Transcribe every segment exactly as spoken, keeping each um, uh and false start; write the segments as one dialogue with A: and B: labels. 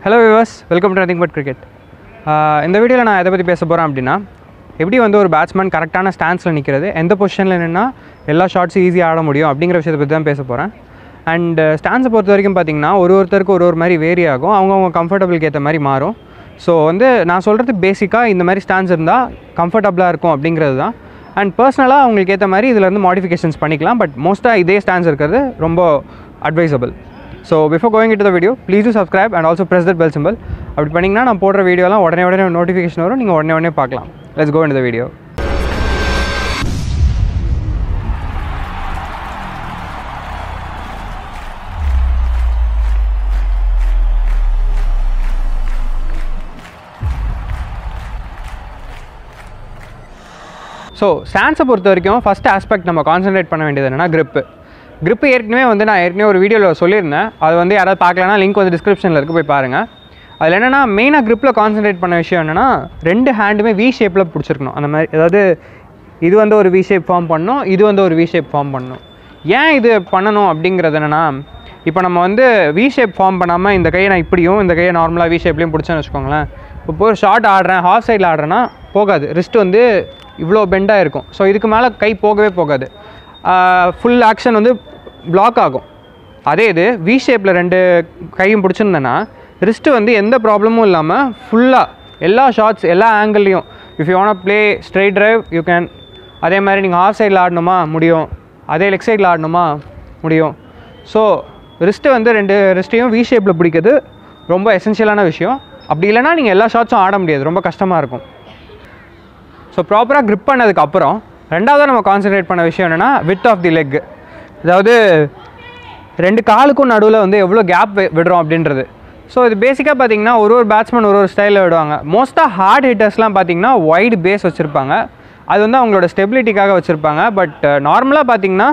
A: Hello viewers, welcome to Nothing But Cricket. இந்த வீடியோவில் நான் எதை பற்றி பேச போகிறேன் அப்படின்னா, எப்படி வந்து ஒரு பேட்ஸ்மேன் கரெக்டான ஸ்டான்ஸில் நிற்கிறது, எந்த பொசிஷனில் நின்னா எல்லா ஷாட்ஸும் ஈஸியாக ஆட முடியும் அப்படிங்கிற விஷயத்தை பற்றி தான் பேச போகிறேன். அண்ட் ஸ்டான்ஸை பொறுத்த வரைக்கும் பார்த்திங்கன்னா ஒரு ஒருத்தருக்கு ஒரு ஒரு மாதிரி வேரி ஆகும், அவங்கவுங்க கம்ஃபர்டபுளுக்கு ஏற்ற மாதிரி மாறும். ஸோ வந்து நான் சொல்கிறது பேசிக்காக இந்த மாதிரி ஸ்டான்ஸ் இருந்தால் கம்ஃபர்டபுளாக இருக்கும் அப்படிங்கிறது தான். அண்ட் பர்சனலாக அவங்களுக்கு ஏற்ற மாதிரி இதில் இருந்து மாடிஃபிகேஷன்ஸ் பண்ணிக்கலாம், பட் மோஸ்ட்டாக இதே ஸ்டான்ஸ் இருக்கிறது ரொம்ப advisable. So before going into the video, please do subscribe and also press that bell symbol. அப்படி பண்ணிங்கன்னா நான் போடுற வீடியோலாம் உடனே உடனே நோட்டிஃபிகேஷன் வரும், நீங்கள் உடனே உடனே பார்க்கலாம். Let's go into the video. So ஸ்டான்ஸை பொறுத்த வரைக்கும் ஃபஸ்ட் ஆஸ்பெக்ட் நம்ம கான்சன்ட்ரேட் பண்ண வேண்டியது என்னென்னா grip. grip ஏற்கனவே வந்து நான் ஏற்கனவே ஒரு வீடியோவில் சொல்லியிருந்தேன், அது வந்து யாராவது பார்க்கலன்னா லிங்க் வந்து டிஸ்கிரிப்ஷனில் இருக்குது, போய் பாருங்கள். அதில் என்னென்னா மெயினாக gripல கான்சன்ட்ரேட் பண்ண விஷயம் என்னென்னா ரெண்டு ஹேண்டுமே வி ஷேப்பில் பிடிச்சிருக்கணும். அந்த மாதிரி அதாவது இது வந்து ஒரு வி ஷேப் ஃபார்ம் பண்ணணும், இது வந்து ஒரு வி ஷேப் ஃபார்ம் பண்ணணும். ஏன் இது பண்ணணும் அப்படிங்கிறது என்னென்னா, இப்போ நம்ம வந்து வி ஷேப் ஃபார்ம் பண்ணாமல் இந்த கையை நான் இப்படியும் இந்த கையை நார்மலாக வி ஷேப்லேயும் பிடிச்சேன்னு வச்சுக்கோங்களேன். இப்போ ஒரு ஷார்ட் ஆடுறேன், ஹாஃப் சைடில் ஆடுறேன்னா போகாது, ரிஸ்ட் வந்து இவ்வளோ பெண்டாக இருக்கும். ஸோ இதுக்கு மேலே கை போகவே போகாது, ஃபுல் ஆக்ஷன் வந்து பிளாக் ஆகும். அதே இது வி ஷேப்பில் ரெண்டு கையும் பிடிச்சிருந்தேன்னா ரிஸ்ட்டு வந்து எந்த ப்ராப்ளமும் இல்லாமல் ஃபுல்லாக எல்லா ஷாட்ஸ் எல்லா ஆங்கிள்லையும், if you want play straight drive you can. அதே மாதிரி நீங்கள் ஹாஃப் சைடில் ஆடணுமா முடியும், அதே லெக் சைடில் ஆடணுமா முடியும். ஸோ ரிஸ்ட்டு வந்து ரெண்டு ரிஸ்ட்டையும் வி ஷேப்பில் பிடிக்கிறது ரொம்ப எசென்ஷியலான விஷயம். அப்படி இல்லைனா நீங்கள் எல்லா ஷாட்ஸும் ஆட முடியாது, ரொம்ப கஷ்டமாக இருக்கும். ஸோ ப்ராப்பராக grip பண்ணதுக்கப்புறம் ரெண்டாவது நம்ம கான்சன்ட்ரேட் பண்ண விஷயம் என்னென்னா விட்த் ஆஃப் தி லெக். அதாவது ரெண்டு காலுக்கும் நடுவில் வந்து எவ்வளோ கேப் விடுறோம் அப்படின்றது. ஸோ இது பேசிக்காக பார்த்தீங்கன்னா ஒரு ஒரு பேட்ஸ்மேன் ஒரு ஒரு ஸ்டைலில் விடுவாங்க. மோஸ்ட்டாக ஹார்ட் ஹிட்டர்ஸ்லாம் பார்த்தீங்கன்னா வைடு பேஸ் வச்சுருப்பாங்க, அது வந்து அவங்களோட ஸ்டெபிலிட்டிக்காக வச்சுருப்பாங்க. பட் நார்மலாக பார்த்தீங்கன்னா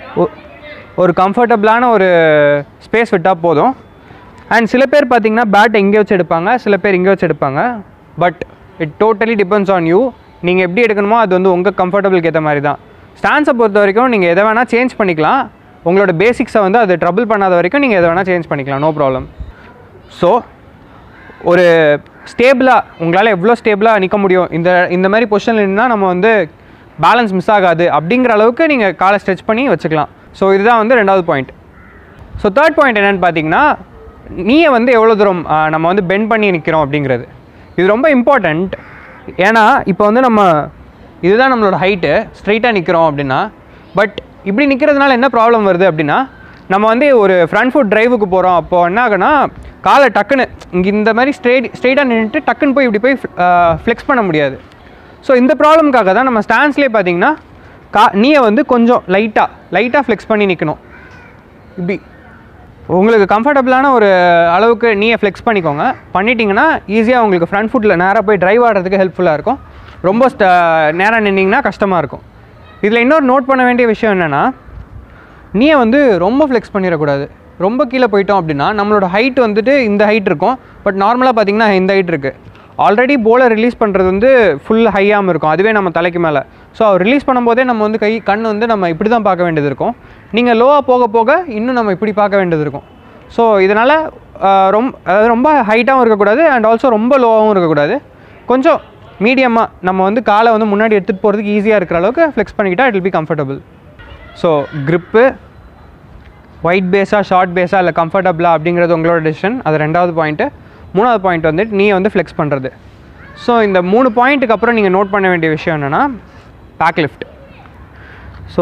A: ஒரு கம்ஃபர்டபுளான ஒரு ஸ்பேஸ் விட்டால் போதும். அண்ட் சில பேர் பார்த்தீங்கன்னா பேட் இங்கே வச்சு எடுப்பாங்க, சில பேர் இங்கே வச்சு எடுப்பாங்க. But it totally depends on you. நீங்கள் எப்படி எடுக்கணுமோ அது வந்து உங்கள் கம்ஃபர்டபுளுக்கு ஏற்ற மாதிரி தான். ஸ்டான்ஸை பொறுத்த வரைக்கும் நீங்கள் எதை வேணால் சேஞ்ச் பண்ணிக்கலாம், உங்களோட பேசிக்ஸை வந்து அது ட்ரபிள் பண்ணாத வரைக்கும் நீங்கள் எதை வேணால் சேஞ்ச் பண்ணிக்கலாம், நோ ப்ராப்ளம். ஸோ ஒரு ஸ்டேபிளாக உங்களால் எவ்வளோ ஸ்டேபிளாக நிற்க முடியும், இந்த இந்த மாதிரி பொசிஷனில் நின்னால் நம்ம வந்து பேலன்ஸ் மிஸ் ஆகாது அப்படிங்கிற அளவுக்கு நீங்கள் காலை ஸ்ட்ரெச் பண்ணி வச்சுக்கலாம். ஸோ இதுதான் வந்து ரெண்டாவது பாயிண்ட். ஸோ தேர்ட் பாயிண்ட் என்னென்னு பார்த்தீங்கன்னா, நீயை வந்து எவ்வளோ தூரம் நம்ம வந்து பெண்ட் பண்ணி நிற்கிறோம் அப்படிங்கிறது. இது ரொம்ப இம்பார்ட்டண்ட். ஏன்னா இப்போ வந்து நம்ம இதுதான் நம்மளோட ஹைட்டு, ஸ்ட்ரைட்டாக நிற்கிறோம் அப்படின்னா. பட் இப்படி நிற்கிறதுனால என்ன ப்ராப்ளம் வருது அப்படின்னா, நம்ம வந்து ஒரு ஃப்ரண்ட் ஃபுட் ட்ரைவுக்கு போகிறோம், அப்போது என்ன ஆகுனா காலை டக்குன்னு இங்கே இந்த மாதிரி ஸ்ட்ரெயிட் ஸ்ட்ரெயிட்டாக நின்றுட்டு டக்குன்னு போய் இப்படி போய் ஃப்ளெக்ஸ் பண்ண முடியாது. ஸோ இந்த ப்ராப்ளம்காக தான் நம்ம ஸ்டான்ஸ்லேயே பார்த்தீங்கன்னா கா நீயை வந்து கொஞ்சம் லைட்டாக லைட்டாக ஃப்ளெக்ஸ் பண்ணி நிற்கணும். இப்படி உங்களுக்கு கம்ஃபர்டபுளான ஒரு அளவுக்கு நீயை ஃப்ளெக்ஸ் பண்ணிக்கோங்க. பண்ணிட்டீங்கன்னா ஈஸியாக உங்களுக்கு ஃப்ரண்ட் ஃபுட்டில் நேராக போய் ட்ரைவ் ஆடுறதுக்கு ஹெல்ப்ஃபுல்லாக இருக்கும். ரொம்ப ஸ்ட நேராக நின்னிங்கன்னா கஷ்டமாக இருக்கும். இதில் இன்னொரு நோட் பண்ண வேண்டிய விஷயம் என்னென்னா, நீயை வந்து ரொம்ப ஃப்ளெக்ஸ் பண்ணிடக்கூடாது. ரொம்ப கீழே போயிட்டோம் அப்படின்னா நம்மளோட ஹைட் வந்துட்டு இந்த ஹைட் இருக்கும், பட் நார்மலாக பார்த்திங்கன்னா இந்த ஹைட் இருக்குது. ஆல்ரெடி போலர் ரிலீஸ் பண்ணுறது வந்து ஃபுல் ஹையாகவும் இருக்கும், அதுவே நம்ம தலைக்கு மேலே. ஸோ அவர் ரிலீஸ் பண்ணும்போதே நம்ம வந்து கை கண் வந்து நம்ம இப்படி தான் பார்க்க வேண்டியது இருக்கும். நீங்கள் லோவாக போக போக இன்னும் நம்ம இப்படி பார்க்க வேண்டியது இருக்கும். ஸோ இதனால் ரொம்ப அதாவது ரொம்ப ஹைட்டாகவும் இருக்கக்கூடாது அண்ட் ஆல்சோ ரொம்ப லோவாகவும் இருக்கக்கூடாது. கொஞ்சம் மீடியமாக நம்ம வந்து காலை வந்து முன்னாடி எடுத்துகிட்டு போகிறதுக்கு ஈஸியாக இருக்கிற அளவுக்கு ஃப்ளெக்ஸ் பண்ணிக்கிட்டால் it will be comfortable. So gripப்பு ஒயிட் பேஸாக ஷார்ட் பேஸாக இல்லை கம்ஃபர்டபுளாக அப்படிங்கிறது உங்களோட டிசிஷன். அது ரெண்டாவது பாயிண்ட்டு. மூணாவது பாயிண்ட் வந்துட்டு நீ வந்து ஃப்ளெக்ஸ் பண்ணுறது. ஸோ இந்த மூணு பாயிண்ட்டுக்கு அப்புறம் நீங்கள் நோட் பண்ண வேண்டிய விஷயம் என்னென்னா back lift. So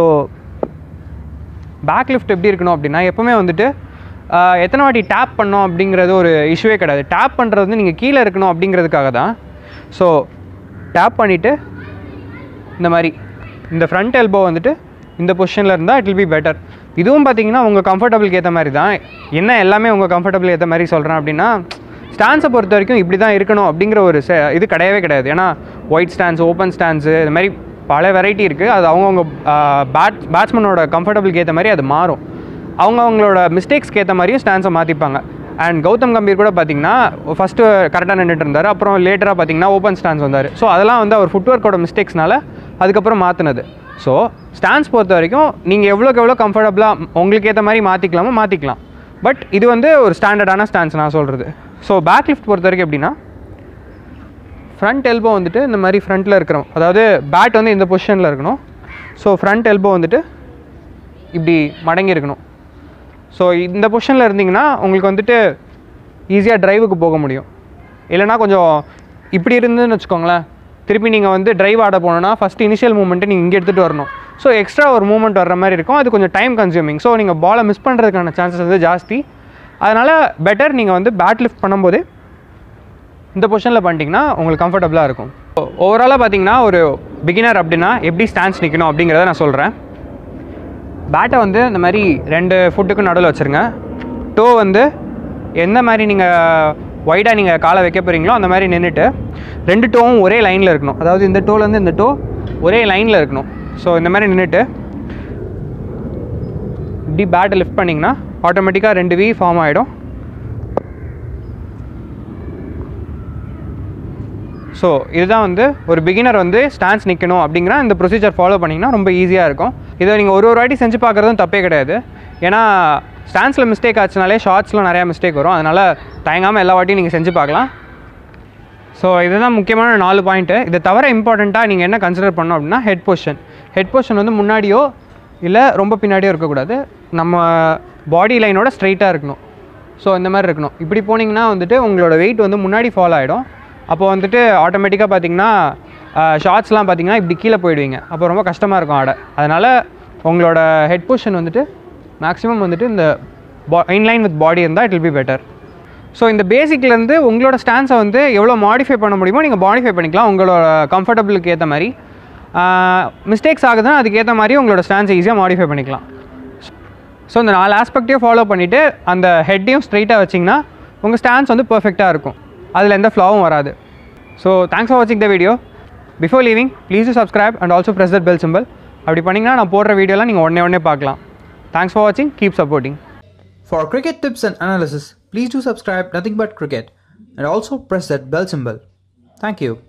A: back lift எப்படி இருக்கணும் அப்படின்னா, எப்போவுமே வந்துட்டு எத்தனை வாட்டி டேப் பண்ணோம் அப்படிங்கிறது ஒரு இஷ்யூவே கிடையாது. டேப் பண்ணுறது வந்து நீங்கள் கீழே இருக்கணும் அப்படிங்கிறதுக்காக தான். ஸோ டேப் பண்ணிவிட்டு இந்த மாதிரி இந்த ஃப்ரண்ட் எல்போ வந்துட்டு இந்த பொசிஷனில் இருந்தால் இட் வில் பி பெட்டர். இதுவும் பார்த்தீங்கன்னா உங்கள் கம்ஃபர்டபுளுக்கு ஏற்ற மாதிரி தான். என்ன எல்லாமே உங்கள் கம்ஃபர்டபுள் ஏற்ற மாதிரி சொல்கிறேன் அப்படின்னா, ஸ்டான்ஸை பொறுத்த வரைக்கும் இப்படி தான் இருக்கணும் அப்படிங்கிற ஒரு இது கிடையவே கிடையாது. ஏன்னா ஒயிட் ஸ்டான்ஸ், ஓப்பன் ஸ்டான்ஸு, இது மாதிரி பல வெரைட்டி இருக்குது. அது அவங்கவுங்க பேட் பேட்ஸ்மேனோட கம்ஃபர்டபுளுக்கு ஏற்ற மாதிரி அது மாறும். அவங்கவுங்களோட மிஸ்டேக்ஸ்க்கு ஏற்ற மாதிரியும் ஸ்டான்ஸை மாற்றிப்பாங்க. அண்ட் கௌதம் கம்பீர் கூட பார்த்திங்கன்னா ஃபஸ்ட்டு கரெக்டாக நின்றுட்டு இருந்தார், அப்புறம் லேட்டராக பார்த்திங்கன்னா ஓப்பன் ஸ்டான்ஸ் வந்தார். ஸோ அதெல்லாம் வந்து அவர் ஃபுட்வொர்க்கோட மிஸ்டேக்ஸ்னால அதுக்கப்புறம் மாற்றினது. ஸோ ஸ்டான்ஸ் பொறுத்த வரைக்கும் நீங்கள் எவ்வளோக்கு எவ்வளோ கம்ஃபர்டபுளாக உங்களுக்கு ஏற்ற மாதிரி மாற்றிக்கலாமோ மாற்றிக்கலாம். பட் இது வந்து ஒரு ஸ்டாண்டர்டான ஸ்டான்ஸ் நான் சொல்கிறது. ஸோ பேக் லிஃப்ட் பொறுத்த வரைக்கும் எப்படின்னா ஃப்ரண்ட் எல்போ வந்துட்டு இந்த மாதிரி ஃப்ரண்ட்டில் இருக்கிறோம், அதாவது பேட் வந்து இந்த பொசிஷனில் இருக்கணும். ஸோ ஃப்ரண்ட் எல்போ வந்துட்டு இப்படி மடங்கி இருக்கணும். ஸோ இந்த பொசிஷனில் இருந்தீங்கன்னா உங்களுக்கு வந்துட்டு ஈஸியாக ட்ரைவுக்கு போக முடியும். இல்லைனா கொஞ்சம் இப்படி இருந்துன்னு வச்சுக்கோங்களேன், திருப்பி நீங்கள் வந்து ட்ரைவ் ஆட போனோன்னா ஃபஸ்ட் இனிஷியல் மூமெண்ட்டு நீங்கள் இங்கே எடுத்துகிட்டு வரணும். ஸோ எக்ஸ்ட்ரா ஒரு மூமெண்ட் வர்ற மாதிரி இருக்கும், அது கொஞ்சம் டைம் கன்சியூமிங். ஸோ நீங்கள் பாலை மிஸ் பண்ணுறதுக்கான சான்சஸ் வந்து ஜாஸ்தி. அதனால் பெட்டர் நீங்கள் வந்து பேட் லிஃப்ட் பண்ணும்போது இந்த பொசிஷனில் பண்ணிட்டீங்கன்னா உங்களுக்கு கம்ஃபர்டபுளாக இருக்கும். ஓவராலாக பார்த்தீங்கன்னா ஒரு பிகினர் அப்படின்னா எப்படி ஸ்டான்ஸ் நிற்கணும் அப்படிங்கிறத நான் சொல்கிறேன். பேட்டை வந்து இந்த மாதிரி ரெண்டு ஃபுட்டுக்கும் நடுவில் வச்சுருங்க. டோ வந்து எந்த மாதிரி நீங்கள் வைடாக நீங்கள் காலை வைக்க போகிறீங்களோ அந்த மாதிரி நின்றுட்டு ரெண்டு டோவும் ஒரே லைனில் இருக்கணும். அதாவது இந்த டோலேருந்து இந்த டோ ஒரே லைனில் இருக்கணும். ஸோ இந்த மாதிரி நின்றுட்டு இப்படி பேட்டை லிஃப்ட் பண்ணிங்கன்னா ஆட்டோமேட்டிக்காக ரெண்டு வி ஃபார்ம் ஆகிடும். ஸோ இதுதான் வந்து ஒரு பிகினர் வந்து ஸ்டான்ஸ் நிற்கணும் அப்படிங்கிற இந்த ப்ரொசீஜர் ஃபாலோ பண்ணிங்கன்னா ரொம்ப ஈஸியாக இருக்கும். இதை நீங்கள் ஒரு ஒரு வாட்டி செஞ்சு பார்க்குறதும் தப்பே கிடையாது. ஏன்னா ஸ்டான்ஸில் மிஸ்டேக் ஆச்சுனாலே ஷார்ட்ஸில் நிறையா மிஸ்டேக் வரும். அதனால் தயங்காமல் எல்லா வாட்டியும் நீங்கள் செஞ்சு பார்க்கலாம். ஸோ இதுதான் முக்கியமான நாலு பாயிண்ட்டு. இதை தவிர இம்பார்ட்டண்ட்டாக நீங்கள் என்ன கன்சிடர் பண்ணணும் அப்படின்னா ஹெட் பொசிஷன். ஹெட் பொசிஷன் வந்து முன்னாடியோ இல்லை ரொம்ப பின்னாடியோ இருக்கக்கூடாது, நம்ம பாடி லைனோட ஸ்ட்ரைட்டாக இருக்கணும். ஸோ இந்த மாதிரி இருக்கணும். இப்படி போனீங்கன்னா வந்துட்டு உங்களோட வெயிட் வந்து முன்னாடி ஃபால் ஆகிடும். அப்போ வந்துட்டு ஆட்டோமேட்டிக்காக பார்த்தீங்கன்னா ஷார்ட்ஸ்லாம் பார்த்தீங்கன்னா இப்படி கீழே போயிடுவீங்க. அப்போ ரொம்ப கஷ்டமாக இருக்கும் ஆட. அதனால் உங்களோட ஹெட் பொசிஷன் வந்துட்டு மேக்ஸிமம் வந்துட்டு இந்த பா இன்லைன் வித் பாடி இருந்தால் it will be better. So இந்த பேசிக்லேருந்து உங்களோட ஸ்டான்ஸை வந்து எவ்வளோ மாடிஃபை பண்ண முடியுமோ நீங்கள் மாடிஃபை பண்ணிக்கலாம் உங்களோட கம்ஃபர்டபுளுக்கு ஏற்ற மாதிரி. மிஸ்டேக்ஸ் ஆகுதுன்னா அதுக்கேற்ற மாதிரி உங்களோட ஸ்டான்ஸை ஈஸியாக மாடிஃபை பண்ணிக்கலாம். ஸோ இந்த நாலு ஆஸ்பெக்டையும் ஃபாலோ பண்ணிவிட்டு அந்த ஹெட்டையும் ஸ்ட்ரைட்டாக வச்சிங்கன்னா உங்கள் ஸ்டான்ஸ் வந்து பர்ஃபெக்டாக இருக்கும், அதில் எந்த ஃப்ளாவும் வராது. ஸோ தேங்க்ஸ் ஃபார் வாட்சிங் the video. Before leaving please do subscribe and also press that bell symbol. அப்படி பண்ணிங்கன்னா நான் போடுற வீடியோலாம் நீங்கள் உடனே உடனே பார்க்கலாம். Thanks for watching. Keep supporting.
B: For cricket tips and analysis, please do subscribe Nothing But Cricket and also press that bell symbol. Thank you.